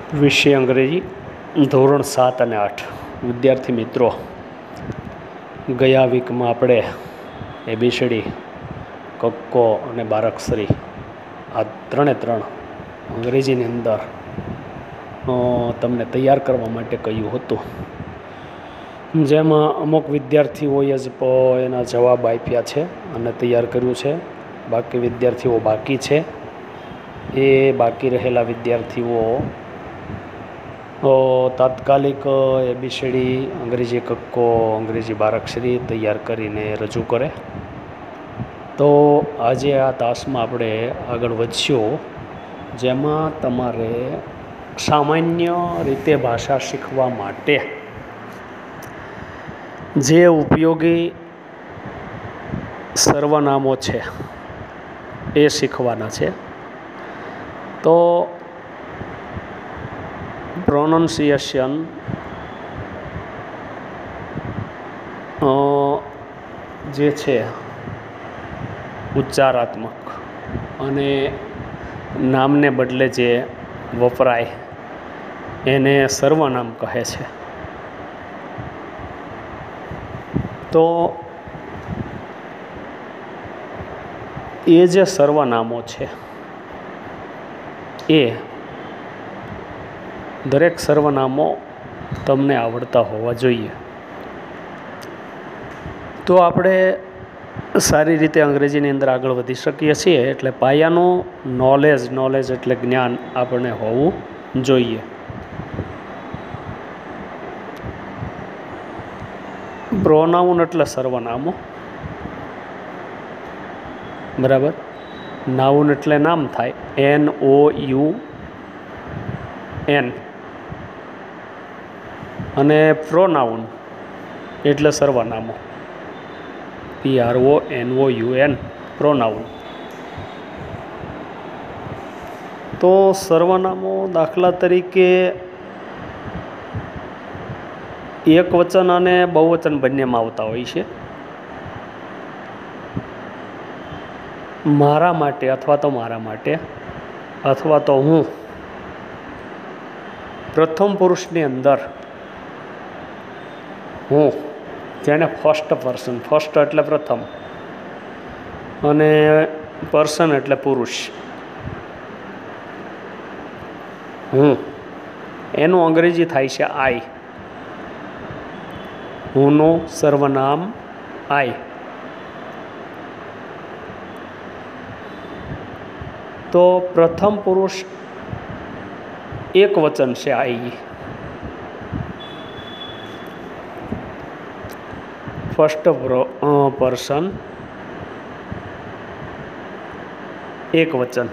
વિષય અંગ્રેજી ધોરણ 7 અને 8 વિદ્યાર્થી મિત્રો, ગયા વીકમાં આપણે એબીસીડી, કક્કો અને બારાક્ષરી આ ત્રણે અંગ્રેજીની અંદર તમને તૈયાર કરવા માટે કહ્યું હતું, જેમાં અમુક વિદ્યાર્થીઓએ જ એના જવાબ આપ્યા છે અને તૈયાર કર્યું છે. બાકી વિદ્યાર્થીઓ બાકી છે. એ બાકી રહેલા વિદ્યાર્થીઓ તાત્કાલિક એબીસીડી, અંગ્રેજી કક્કો, અંગ્રેજી બારાક્ષરી તૈયાર કરીને રજૂ કરે. તો આજે આ તાસમાં આપણે આગળ વધશું, જેમાં તમારે સામાન્ય રીતે ભાષા શીખવા માટે જે ઉપયોગી સર્વનામો છે એ શીખવાના છે. તો પ્રોનન્સિએશન જે છે ઉચ્ચારાત્મક અને નામને બદલે જે વપરાય એને સર્વનામ કહે છે. તો એ જે સર્વનામો છે એ દરેક સર્વનામો તમને આવડતા હોવા જોઈએ. તો આપણે સારી રીતે અંગ્રેજીની અંદર આગળ વધી શકીએ છીએ. એટલે પાયાનું નોલેજ એટલે જ્ઞાન આપણને હોવું જોઈએ. પ્રોનાઉન એટલે સર્વનામો, બરાબર. નાઉન એટલે નામ થાય, NOUN, અને પ્રોનાઉન એટલે સર્વનામો, PRONOUN, પ્રોનાઉન. તો સર્વનામો દાખલા તરીકે એક વચન અને બહુવચન બંનેમાં આવતા હોય છે. મારા માટે અથવા તો મારા માટે અથવા તો હું, પ્રથમ પુરુષની અંદર હું, જેને ફર્સ્ટ પર્સન, ફર્સ્ટ એટલે પ્રથમ અને પર્સન એટલે પુરુષ, હું, એનું અંગ્રેજી થાય છે આઈ. હુંનું સર્વનામ આઈ. તો પ્રથમ પુરુષ એક વચન છે આઈ. ફર્સ્ટ પર્સન એક વચન.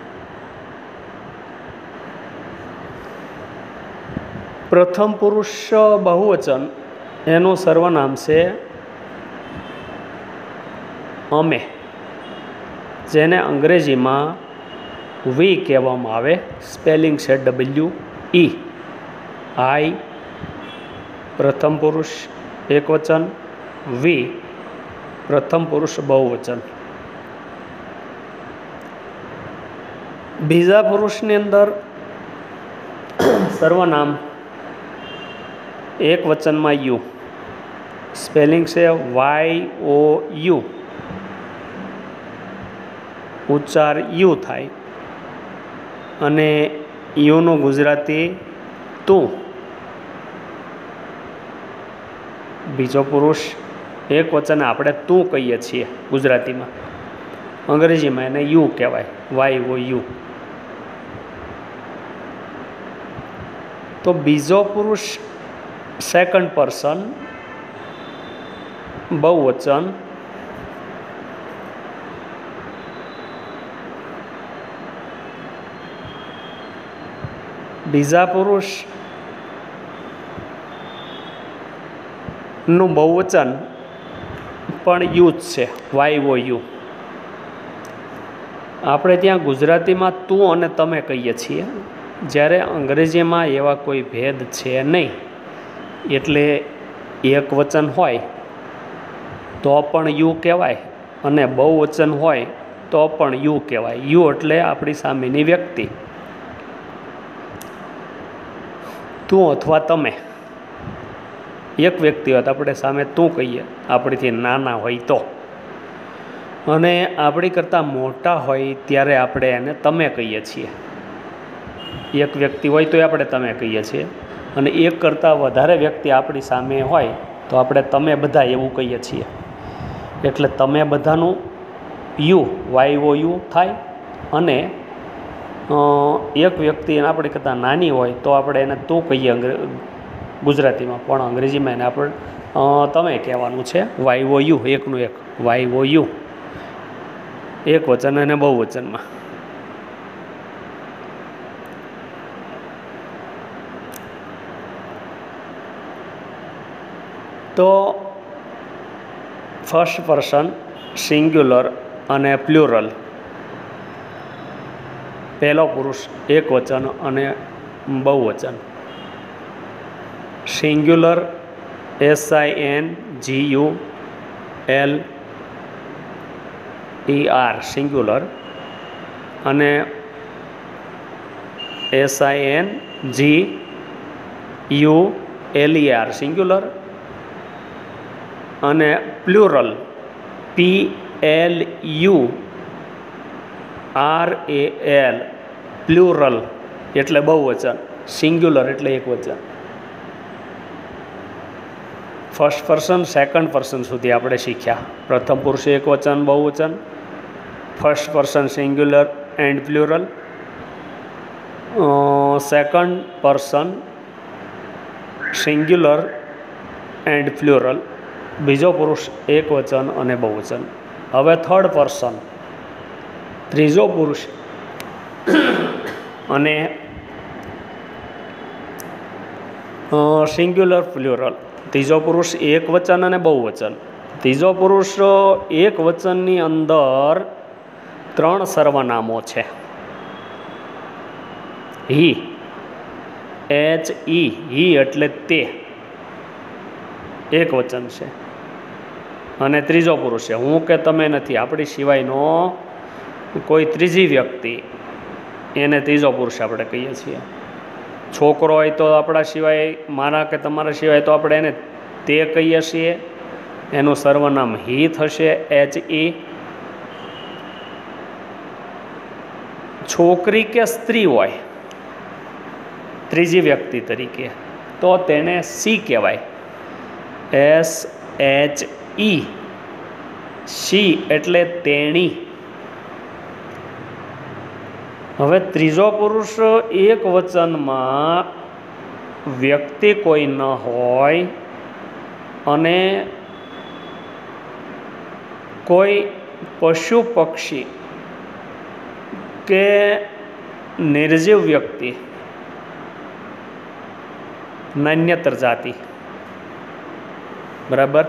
પ્રથમ પુરુષ બહુવચન એનું સર્વનામ છે અમે, જેને અંગ્રેજીમાં વી કહેવામાં આવે. સ્પેલિંગ છે WE. આઈ પ્રથમ પુરુષ એક વચન, વી પ્રથમ પુરુષ બહુવચન. બીજા પુરુષની અંદર સર્વનામ એક વચનમાં યુ. સ્પેલિંગ છે YOU. ઉચ્ચાર યુ થાય અને યુનું ગુજરાતી તું. બીજો પુરુષ એક વચન આપણે તું કહીએ છીએ ગુજરાતીમાં, અંગ્રેજીમાં એને યુ કહેવાય, YOU. તો બીજો પુરુષ સેકન્ડ પર્સન બહુવચન, બીજા પુરુષ નું બહુવચન પણ યુ જ છે, YOU. આપણે ત્યાં ગુજરાતીમાં તું અને તમે કહીએ છીએ, જ્યારે અંગ્રેજીમાં એવા કોઈ ભેદ છે નહીં. એટલે એક વચન હોય તો પણ યુ કહેવાય અને બહુવચન હોય તો પણ યુ કહેવાય. યુ એટલે આપણી સામેની વ્યક્તિ. તું અથવા તમે, એક વ્યક્તિ હોય તો આપણે સામે તું કહીએ, આપણીથી નાના હોય તો, અને આપણી કરતાં મોટા હોય ત્યારે આપણે એને તમે કહીએ છીએ. એક વ્યક્તિ હોય તો આપણે તમે કહીએ છીએ, અને એક કરતાં વધારે વ્યક્તિ આપણી સામે હોય તો આપણે તમે બધા એવું કહીએ છીએ. એટલે તમે બધાનું યુ YOU થાય, અને એક વ્યક્તિ આપણી કરતાં નાની હોય તો આપણે એને તું કહીએ ગુજરાતીમાં, પણ અંગ્રેજીમાં એને આપણે તમે કહેવાનું છે. YOU, એકનું એક YOU, એક વચન અને બહુવચનમાં. તો ફર્સ્ટ પર્સન સિંગ્યુલર અને પ્લ્યુરલ, પહેલો પુરુષ એક વચન અને બહુવચન. સિંગ્યુલર SINGULER સિંગ્યુલર, અને SINGULER સિંગ્યુલર, અને પ્લ્યુરલ PLURAL પ્લ્યુરલ એટલે બહુવચન, સિંગ્યુલર એટલે એક વચન. ફર્સ્ટ પર્સન સેકન્ડ પર્સન સુધી આપણે શીખ્યા. પ્રથમ પુરુષ એક વચન બહુવચન, first person singular and plural, second person singular and plural, બીજો પુરુષ એક વચન અને બહુવચન. હવે થર્ડ પર્સન, ત્રીજો પુરુષ અને સિંગ્યુલર પ્લ્યુરલ, ત્રીજો પુરુષ એક વચન અને બહુવચન. ત્રીજો પુરુષ એક વચનની અંદર 3 સર્વનામો છે. HE એટલે તે, એક વચન છે. અને ત્રીજો પુરુષ છે હું કે તમે નથી, આપણી સિવાયનો કોઈ ત્રીજી વ્યક્તિ, એને ત્રીજો પુરુષ આપણે કહીએ છીએ. છોકરો હોય તો આપણા સિવાય, મારા કે તમારા સિવાય તો આપણે એને તે કહીએ છીએ, એનું સર્વનામ HE થશે, HE. છોકરી કે સ્ત્રી હોય ત્રીજી વ્યક્તિ તરીકે તો તેને SHE કહેવાય, SHE. SHE એટલે તેણી. હવે ત્રીજો પુરુષ એક વચનમાં વ્યક્તિ કોઈ ન હોય અને કોઈ પશુ પક્ષી કે નિર્જીવ વ્યક્તિ, નાન્યતર જાતિ, બરાબર,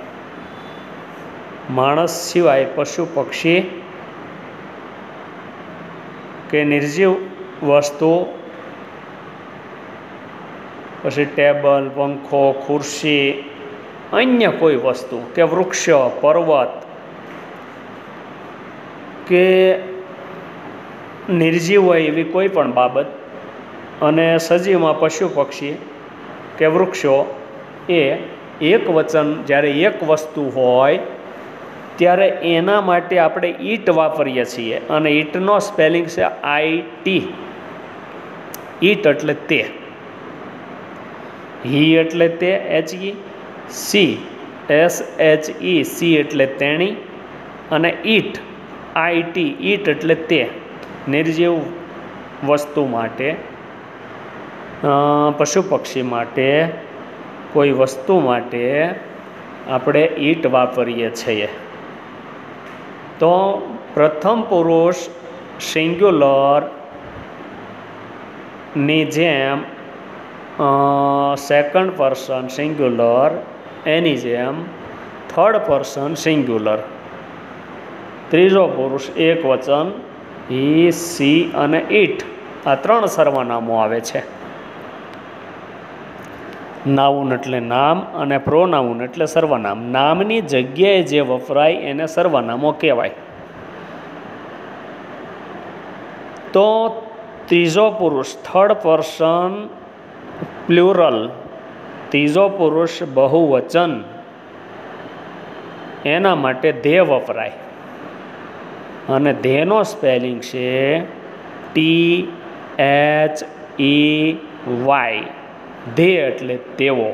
માણસ સિવાય પશુ પક્ષી કે નિર્જીવ વસ્તુ, પછી ટેબલ, પંખો, ખુરશી, અન્ય કોઈ વસ્તુ કે વૃક્ષ, પર્વત કે નિર્જીવ હોય એવી કોઈ પણ બાબત, અને સજીવમાં પશુ પક્ષી કે વૃક્ષો, એ એક વચન જ્યારે એક વસ્તુ હોય ત્યારે એના માટે આપણે ઈટ વાપરીએ છીએ, અને ઈટનો સ્પેલિંગ છે IT. ઈટ એટલે તે, HE એટલે તે, HE, SHE એટલે તેણી, અને ઈટ IT, ઈટ એટલે તે, નિર્જીવ વસ્તુ માટે, પશુ પક્ષી માટે, કોઈ વસ્તુ માટે આપણે ઈટ વાપરીએ છીએ. તો પ્રથમ પુરુષ સિંગ્યુલર ની જેમ સેકન્ડ પર્સન સિંગ્યુલર, એની જેમ થર્ડ પર્સન સિંગ્યુલર, ત્રીજો પુરુષ એક વચન HE, SHE અને IT, આ 3 સર્વનામો આવે છે. નાઉન એટલે નામ અને પ્રોનાઉન એટલે સર્વનામ. નામની જગ્યાએ જે વપરાય એને સર્વનામો કહેવાય. તો ત્રીજો પુરુષ થર્ડ પર્સન પ્લ્યુરલ ત્રીજો પુરુષ બહુવચન એના માટે ધે વપરાય અને ધેનો સ્પેલિંગ છે THEY ધે એટલે તેવો.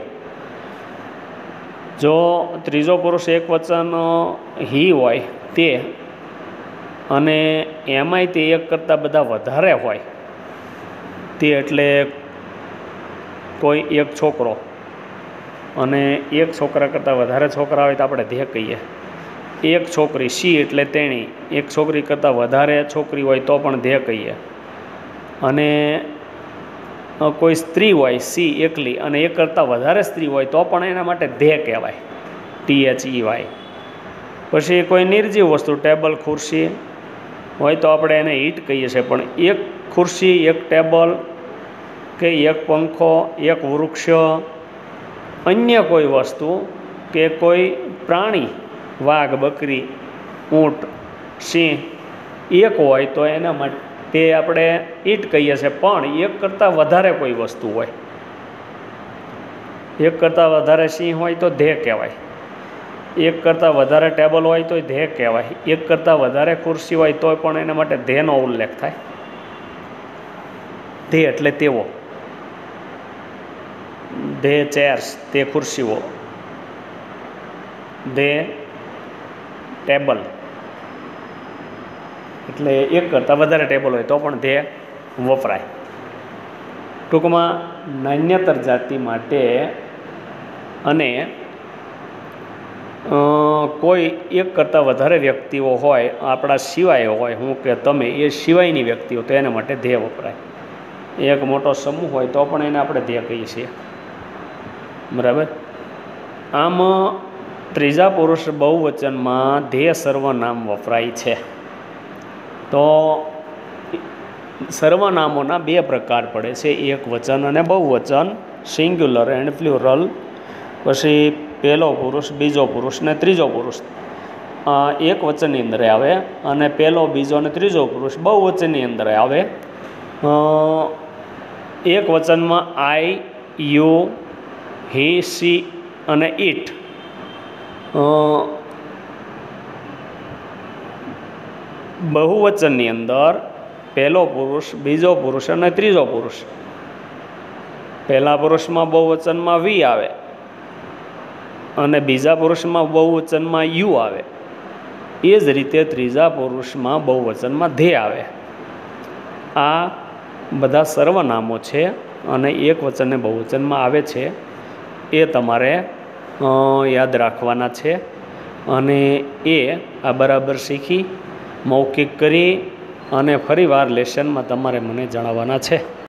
જો ત્રીજો પુરુષ એક વચન હી હોય તે અને એમાંય તે એક કરતાં બધા વધારે હોય તે એટલે કોઈ એક છોકરો અને એક છોકરા કરતાં વધારે છોકરા હોય તો આપણે ધે કહીએ. એક છોકરી શી એટલે તેણી, એક છોકરી કરતાં વધારે છોકરી હોય તો પણ ધે કહીએ. અને કોઈ સ્ત્રી હોય સી એકલી અને એક કરતાં વધારે સ્ત્રી હોય તો પણ એના માટે ધે કહેવાય, THEY. પછી કોઈ નિર્જીવ વસ્તુ ટેબલ ખુરશી હોય તો આપણે એને ઈટ કહીએ છીએ, પણ એક ખુરશી, એક ટેબલ કે એક પંખો, એક વૃક્ષ, અન્ય કોઈ વસ્તુ કે કોઈ પ્રાણી, વાઘ, બકરી, ઊંટ, સિંહ એક હોય તો એના માટે આપણે ઈટ કહીએ છીએ. પણ એક કરતાં વધારે કોઈ વસ્તુ હોય, એક કરતાં વધારે સિંહ હોય તો ધે કહેવાય, એક કરતાં વધારે ટેબલ હોય તો ધે કહેવાય, એક કરતાં વધારે ખુરશી હોય તો પણ એના માટે ધેનો ઉલ્લેખ થાય. ધે એટલે તેવો. ધે ચેર્સ તે ખુરશીઓ, ધે ટેબલ એટલે એક કરતાં વધારે ટેબલ હોય તો પણ ધે વપરાય. ટૂંકમાં નાન્યતર જાતિ માટે અને કોઈ એક કરતાં વધારે વ્યક્તિઓ હોય આપણા સિવાય હોય, હું કે તમે એ સિવાયની વ્યક્તિઓ, તો એના માટે ધે વપરાય. એક મોટો સમૂહ હોય તો પણ એને આપણે ધે કહીએ છીએ. બરાબર. આમ ત્રીજા પુરુષ બહુવચનમાં ધે સર્વનામ વપરાય છે. તો સર્વનામોના બે પ્રકાર પડે છે, એક વચન અને બહુવચન, સિંગ્યુલર એન્ડ પ્લ્યુરલ. પછી પહેલો પુરુષ, બીજો પુરુષ ને ત્રીજો પુરુષ એક વચનની અંદર આવે અને પહેલો, બીજો અને ત્રીજો પુરુષ બહુવચનની અંદર આવે. એક વચનમાં આઈ, યુ, હી, સી અને ઇટ. બહુવચનની અંદર પહેલો પુરુષ, બીજો પુરુષ અને ત્રીજો પુરુષ. પહેલા પુરુષમાં બહુવચનમાં વી આવે અને બીજા પુરુષમાં બહુવચનમાં યુ આવે. એ જ રીતે ત્રીજા પુરુષમાં બહુવચનમાં ધે આવે. આ બધા સર્વનામો છે અને એક વચન ને બહુવચનમાં આવે છે, એ તમારે યાદ રાખવાના છે. અને એ આ બરાબર શીખી મૌખિક કરી અને ફરીવાર લેસનમાં તમારે મને જણાવવાના છે.